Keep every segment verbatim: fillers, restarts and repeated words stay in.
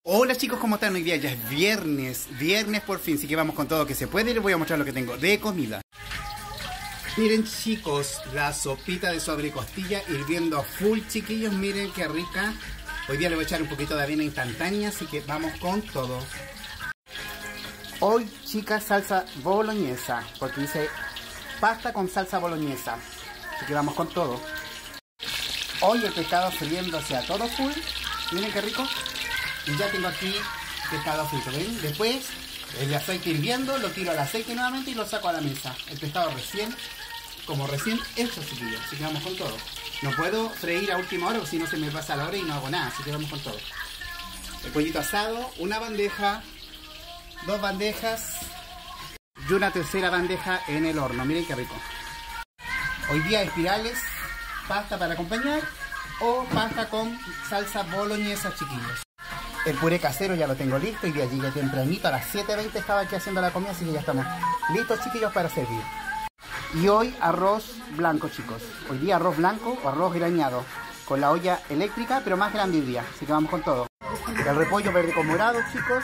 Hola chicos, ¿cómo están? Hoy día ya es viernes, viernes por fin, así que vamos con todo lo que se puede y les voy a mostrar lo que tengo de comida. Miren chicos, la sopita de sobrecostilla hirviendo a full, chiquillos, miren qué rica. Hoy día le voy a echar un poquito de avena instantánea, así que vamos con todo. Hoy chicas, salsa boloñesa, porque dice pasta con salsa boloñesa, así que vamos con todo. Hoy el pescado friéndose a todo full, miren qué rico. Y ya tengo aquí pescado frito, ¿ven? Después el aceite hirviendo, lo tiro al aceite nuevamente y lo saco a la mesa. El pescado recién, como recién hecho, chiquillos. Así que vamos con todo. No puedo freír a última hora, porque si no se me pasa la hora y no hago nada. Así que vamos con todo. El pollito asado, una bandeja, dos bandejas y una tercera bandeja en el horno. Miren qué rico. Hoy día espirales, pasta para acompañar o pasta con salsa boloñesa, chiquillos. El puré casero ya lo tengo listo y de allí ya tempranito a las siete veinte estaba aquí haciendo la comida, así que ya estamos listos, chiquillos, para servir. Y hoy arroz blanco, chicos. Hoy día arroz blanco o arroz grañado con la olla eléctrica, pero más grande hoy día, así que vamos con todo. El repollo verde con morado, chicos.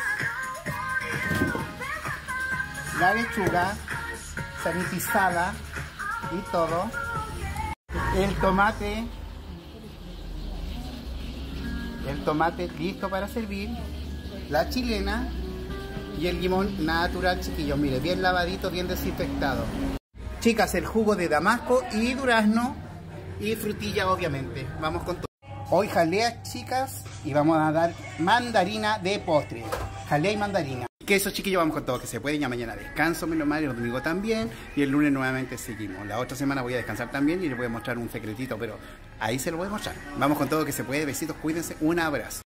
La lechuga sanitizada y todo. El tomate. El tomate listo para servir, la chilena y el limón natural, chiquillos, mire, bien lavadito, bien desinfectado. Chicas, el jugo de damasco y durazno y frutilla, obviamente. Vamos con todo. Hoy jalea, chicas, y vamos a dar mandarina de postre. Jalea y mandarina. Que eso, chiquillos, vamos con todo, que se puede. Ya mañana descanso, menos mal, y el domingo también. Y el lunes nuevamente seguimos. La otra semana voy a descansar también y les voy a mostrar un secretito, pero ahí se lo voy a mostrar. Vamos con todo, que se puede. Besitos, cuídense. Un abrazo.